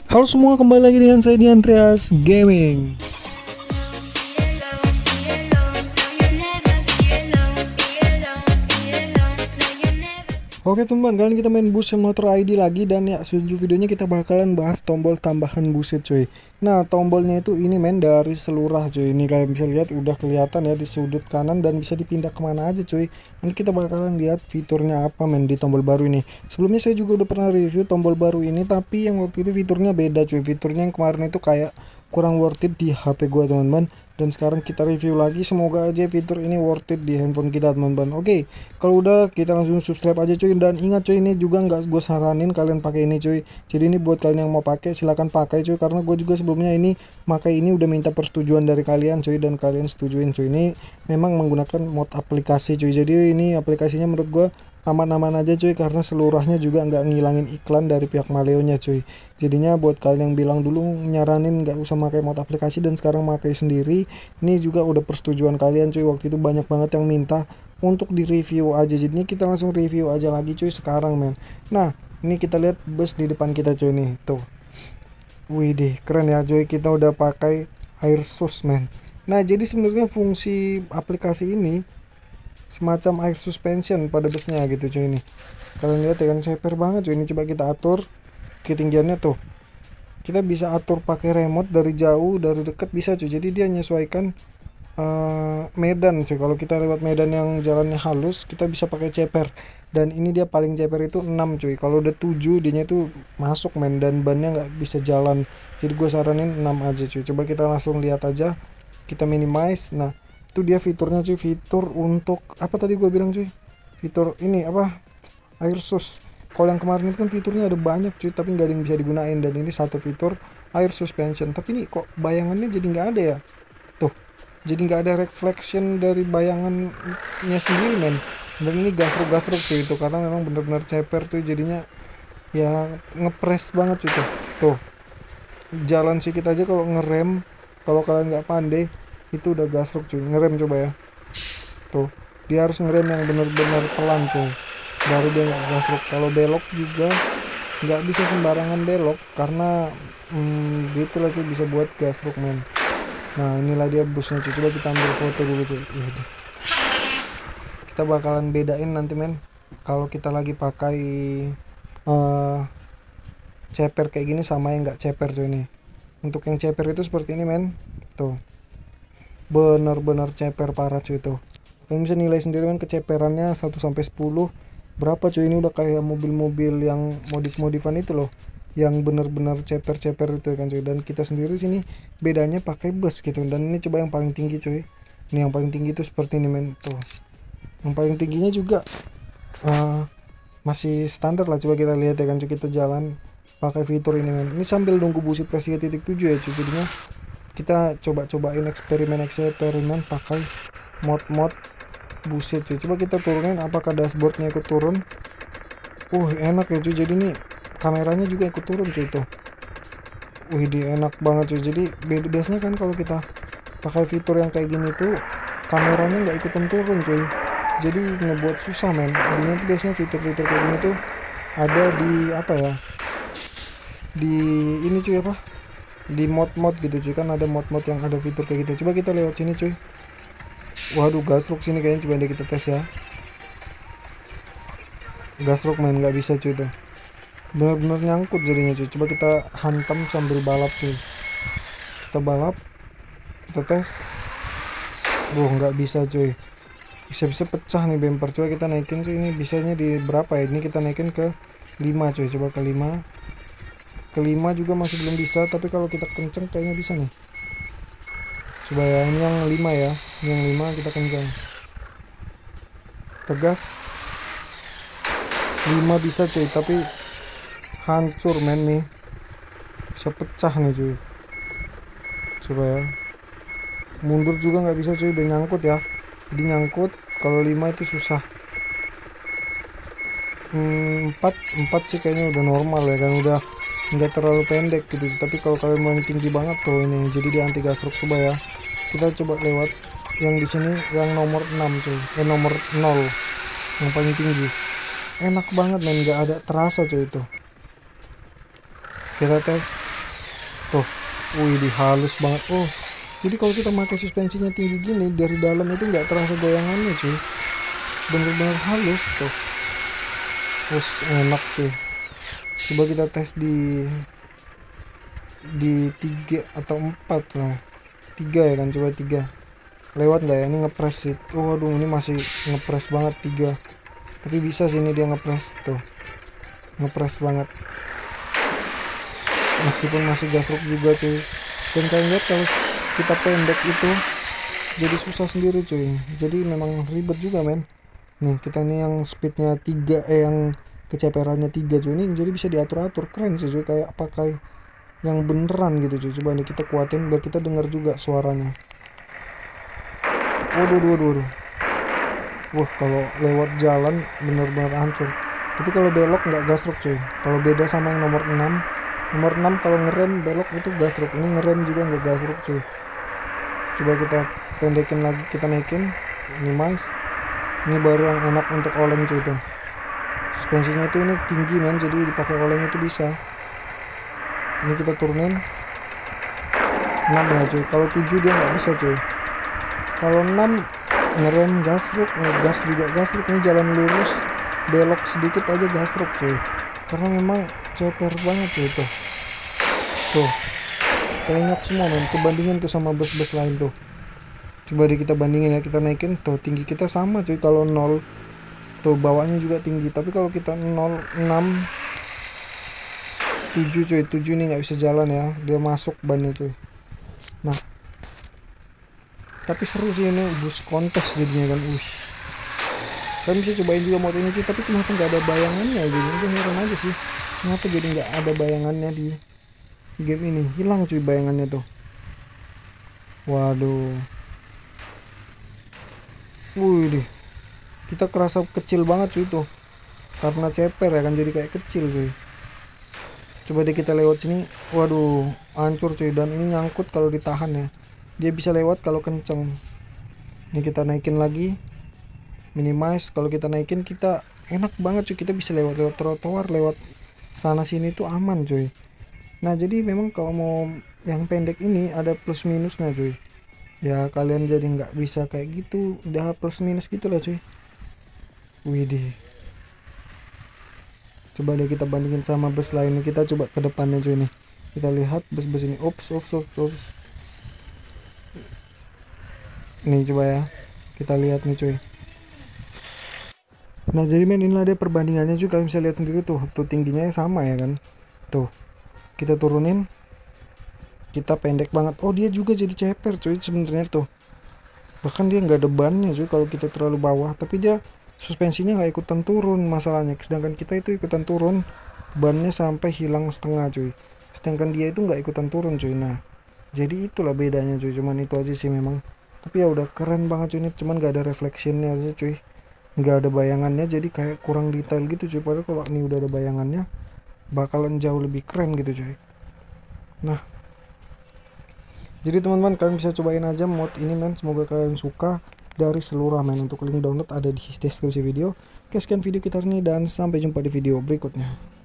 Halo semua, kembali lagi dengan saya di Andreas Gaming. Oke teman, kali ini kita main Bus Simulator ID lagi. Dan ya, sejujur videonya kita bakalan bahas tombol tambahan buset cuy. Nah, tombolnya itu ini men dari seluruh cuy. Ini kalian bisa lihat udah kelihatan ya di sudut kanan dan bisa dipindah kemana aja cuy. Nanti kita bakalan lihat fiturnya apa men di tombol baru ini. Sebelumnya saya juga udah pernah review tombol baru ini, tapi yang waktu itu fiturnya beda cuy. Fiturnya yang kemarin itu kayak kurang worth it di HP gua teman-teman. Dan sekarang kita review lagi, semoga aja fitur ini worth it di handphone kita teman-teman. Oke, kalau udah kita langsung subscribe aja cuy. Dan ingat cuy, ini juga nggak gue saranin kalian pakai ini cuy. Jadi ini buat kalian yang mau pakai silahkan pakai cuy, karena gue juga sebelumnya ini pakai ini udah minta persetujuan dari kalian cuy, dan kalian setujuin cuy. Ini memang menggunakan mod aplikasi cuy, jadi ini aplikasinya menurut gue aman-aman aja cuy, karena seluruhnya juga nggak ngilangin iklan dari pihak Maleo-nya cuy. Jadinya buat kalian yang bilang dulu nyaranin nggak usah pakai mod aplikasi dan sekarang pakai sendiri, ini juga udah persetujuan kalian cuy. Waktu itu banyak banget yang minta untuk di review aja, jadinya kita langsung review aja lagi cuy sekarang men. Nah, ini kita lihat bus di depan kita cuy nih tuh. Wih deh, keren ya cuy, kita udah pakai air sus men. Nah, jadi sebenarnya fungsi aplikasi ini semacam air suspension pada busnya gitu cuy. Ini kalian lihat ya kan, ceper banget cuy. Ini coba kita atur ketinggiannya tuh, kita bisa atur pakai remote dari jauh dari dekat bisa cuy. Jadi dia menyesuaikan medan cuy. Kalau kita lewat medan yang jalannya halus, kita bisa pakai ceper. Dan ini dia paling ceper itu 6 cuy. Kalau udah 7 dia itu masuk men, dan bannya nggak bisa jalan. Jadi gue saranin 6 aja cuy. Coba kita langsung lihat aja, kita minimize. Nah, itu dia fiturnya cuy. Fitur untuk apa tadi gue bilang cuy, fitur ini apa, air sus. Kalau yang kemarin itu kan fiturnya ada banyak cuy, tapi nggak ada yang bisa digunain. Dan ini satu fitur air suspension, tapi ini kok bayangannya jadi nggak ada ya tuh. Jadi nggak ada reflection dari bayangannya sendiri men. Dan ini gasruk-gasruk cuy itu, karena memang bener-bener ceper cuy. Jadinya ya ngepres banget cuy tuh. Jalan sedikit aja kalau ngerem, kalau kalian nggak pandai itu udah gasruk cuy. Ngerem coba ya tuh, dia harus ngerem yang bener-bener pelan cuy, baru dia nggak gasruk. Kalau belok juga nggak bisa sembarangan belok, karena gitu lah cuy, bisa buat gasruk men. Nah, inilah dia busnya cuy. Coba kita ambil foto dulu cuy. Kita bakalan bedain nanti men, kalau kita lagi pakai uh, ceper kayak gini sama yang nggak ceper cuy. Nih untuk yang ceper itu seperti ini men tuh, bener-bener ceper parah cuy tuh. Kalian bisa nilai sendiri men keceperannya 1 sampai 10 berapa cuy. Ini udah kayak mobil-mobil yang modif-modifan itu loh, yang bener-bener ceper-ceper itu kan cuy. Dan kita sendiri sini bedanya pakai bus gitu. Dan ini coba yang paling tinggi cuy. Ini yang paling tinggi itu seperti ini men tuh. Yang paling tingginya juga masih standar lah. Coba kita lihat ya kan cuy, kita jalan pakai fitur ini men. Ini sambil nunggu busit versi 3.7 ya cuy. Jadinya kita coba-cobain eksperimen pakai mod-mod buset cuy. Coba kita turunin, apakah dashboardnya ikut turun. Enak ya cuy. Jadi nih kameranya juga ikut turun cuy tuh. Dia enak banget cuy. Jadi biasanya kan kalau kita pakai fitur yang kayak gini tuh kameranya nggak ikutan turun cuy, jadi ngebuat susah men. Jadinya tuh biasanya fitur-fitur kayak gini tuh ada di apa ya, di ini cuy apa, di mod-mod gitu cuy. Kan ada mod-mod yang ada fitur kayak gitu. Coba kita lewat sini cuy. Waduh, gasruk sini kayaknya. Coba deh kita tes ya. Gasruk main nggak bisa cuy tuh, bener-bener nyangkut jadinya cuy. Coba kita hantam sambil balap cuy. Kita balap, kita tes. Nggak bisa cuy, bisa-bisa pecah nih bumper. Coba kita naikin cuy. Ini bisanya di berapa ya, ini kita naikin ke 5 cuy. Coba ke 5, ke 5 juga masih belum bisa, tapi kalau kita kenceng kayaknya bisa nih. Coba ya, ini yang 5 ya, ini yang 5 kita kenceng, tegas. 5 bisa cuy, tapi hancur men nih, bisa pecah nih cuy. Coba ya, mundur juga nggak bisa cuy, udah nyangkut ya. Jadi nyangkut. Kalau 5 itu susah. 4 sih kayaknya udah normal ya kan, udah nggak terlalu pendek gitu. Tapi kalau kalian mau yang tinggi banget tuh ini, jadi dia anti gasruk. Coba ya, kita coba lewat yang di sini yang nomor 6 cuy, nomor 0 yang paling tinggi. Enak banget men, nggak ada terasa cuy itu. Kita tes. tuh. Wih, di halus banget. Oh, jadi kalau kita pakai suspensinya tinggi gini, dari dalam itu nggak terasa goyangannya cuy, bener-bener halus tuh. Terus enak cuy. Coba kita tes di 3 atau 4 lah. 3 ya kan, coba 3 lewat nggak ya? Ini ngepres sih. Waduh, ini masih ngepres banget 3, tapi bisa sih ini dia ngepres tuh, ngepres banget meskipun masih gasruk juga cuy. Dan kalian lihat kalau kita pendek itu jadi susah sendiri cuy, jadi memang ribet juga men. Nih kita nih yang speednya 3, yang keceperannya 3 cuy, ini jadi bisa diatur-atur, keren sih cuy, kayak pakai yang beneran gitu cuy. Coba nih kita kuatin biar kita dengar juga suaranya. Waduh, waduh, waduh. Wah, kalau lewat jalan bener-bener hancur. Tapi kalau belok nggak gasruk cuy. Kalau beda sama yang nomor 6. Nomor 6 kalau ngerem belok itu gasruk. Ini ngerem juga nggak gasruk cuy. Coba kita pendekin lagi, kita naikin. Minimize. Ini baru yang enak untuk oleng cuy tuh. Suspensinya itu ini tinggi men, jadi dipakai oleng itu bisa. Ini kita turunin 6 ya cuy. Kalau 7 dia nggak bisa cuy. Kalau 6 ngerem gasruk, ngegas juga gasruk. Ini jalan lurus belok sedikit aja gasruk cuy, karena memang ceper banget cuy tuh. Tuh penyok semua men, tuh bandingin tuh sama bus-bus lain tuh. Coba deh kita bandingin ya, kita naikin tuh, tinggi kita sama cuy. Kalau 0 tuh bawahnya juga tinggi, tapi kalau kita 0, 6, 7 cuy, 7 ini nggak bisa jalan ya, dia masuk bannya cuy. Nah tapi seru sih ini bus kontes jadinya kan. Kalian bisa cobain juga mod ini sih, tapi kenapa nggak ada bayangannya aja? Gue heran aja sih, kenapa jadi nggak ada bayangannya di game ini. Hilang cuy bayangannya tuh. Waduh. Wih deh, kita kerasa kecil banget cuy tuh, karena ceper ya kan, jadi kayak kecil cuy. Coba deh kita lewat sini. Waduh, hancur cuy. Dan ini nyangkut kalau ditahan ya, dia bisa lewat kalau kenceng. Ini kita naikin lagi, minimize. Kalau kita naikin kita enak banget cuy, kita bisa lewat trotoar, lewat sana sini tuh aman cuy. Nah jadi memang kalau mau yang pendek ini ada plus minusnya cuy ya, kalian jadi nggak bisa kayak gitu udah plus minus gitu lah cuy. Widih, coba deh kita bandingin sama bus lain. Kita coba ke depannya cuy nih, kita lihat bus-bus ini. Ups. Nih coba ya, kita lihat nih cuy. Nah jadi main inilah ada perbandingannya cuy, kalian bisa lihat sendiri tuh tingginya sama ya kan. Tuh kita turunin, kita pendek banget. Oh dia juga jadi ceper cuy sebenarnya tuh, bahkan dia nggak ada bannya cuy kalau kita terlalu bawah, tapi dia suspensinya nggak ikutan turun masalahnya, sedangkan kita itu ikutan turun, bannya sampai hilang setengah cuy, sedangkan dia itu nggak ikutan turun cuy. Nah jadi itulah bedanya cuy, cuman itu aja sih memang. Tapi ya udah keren banget cuy ini, cuman nggak ada reflectionnya aja cuy, nggak ada bayangannya, jadi kayak kurang detail gitu cuy. Padahal kalau ini udah ada bayangannya bakalan jauh lebih keren gitu cuy. Nah jadi teman-teman kalian bisa cobain aja mod ini men, semoga kalian suka. Dari seluruh main, untuk link download ada di deskripsi video. Oke, sekian video kita hari ini dan sampai jumpa di video berikutnya.